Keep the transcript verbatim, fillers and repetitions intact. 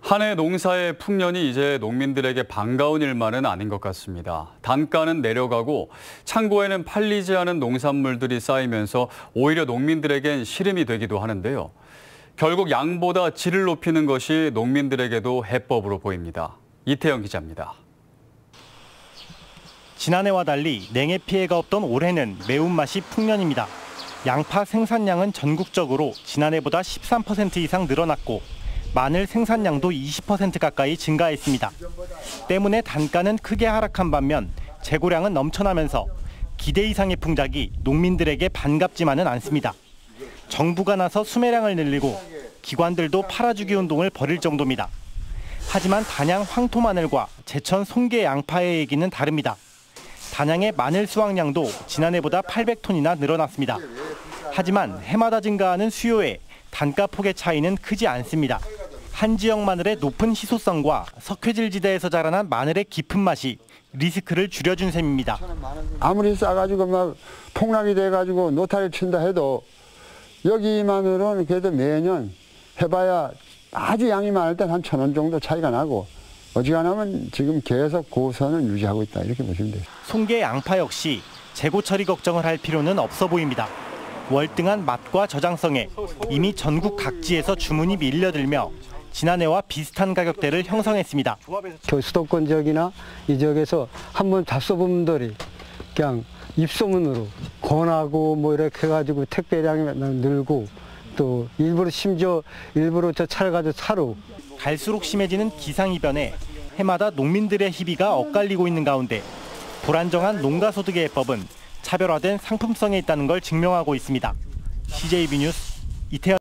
한 해 농사의 풍년이 이제 농민들에게 반가운 일만은 아닌 것 같습니다. 단가는 내려가고 창고에는 팔리지 않은 농산물들이 쌓이면서 오히려 농민들에겐 시름이 되기도 하는데요. 결국 양보다 질을 높이는 것이 농민들에게도 해법으로 보입니다. 이태영 기자입니다. 지난해와 달리 냉해 피해가 없던 올해는 매운맛이 풍년입니다. 양파 생산량은 전국적으로 지난해보다 십삼 퍼센트 이상 늘어났고 마늘 생산량도 이십 퍼센트 가까이 증가했습니다. 때문에 단가는 크게 하락한 반면 재고량은 넘쳐나면서 기대 이상의 풍작이 농민들에게 반갑지만은 않습니다. 정부가 나서 수매량을 늘리고 기관들도 팔아주기 운동을 벌일 정도입니다. 하지만 단양 황토마늘과 제천 송계 양파의 얘기는 다릅니다. 단양의 마늘 수확량도 지난해보다 팔백 톤이나 늘어났습니다. 하지만 해마다 증가하는 수요에 단가 폭의 차이는 크지 않습니다. 한 지역 마늘의 높은 희소성과 석회질 지대에서 자라난 마늘의 깊은 맛이 리스크를 줄여준 셈입니다. 아무리 싸가지고 막 폭락이 돼가지고 노타리를 친다 해도 여기 마늘은 그래도 매년 해봐야 아주 양이 많을 땐 한 천 원 정도 차이가 나고 어지간하면 지금 계속 고선을 유지하고 있다 이렇게 보시면 돼요. 송계 양파 역시 재고 처리 걱정을 할 필요는 없어 보입니다. 월등한 맛과 저장성에 이미 전국 각지에서 주문이 밀려들며 지난해와 비슷한 가격대를 형성했습니다. 수도권 지역이나 이 지역에서 한번 잡숴본 분들이 그냥 입소문으로 권하고 뭐 이렇게 해가지고 택배량이 늘고 또 일부러 심지어 일부러 저 차를 가지고 사러. 갈수록 심해지는 기상이변에 해마다 농민들의 희비가 엇갈리고 있는 가운데 불안정한 농가소득의 해법은 차별화된 상품성에 있다는 걸 증명하고 있습니다. 씨제이비 뉴스 이태영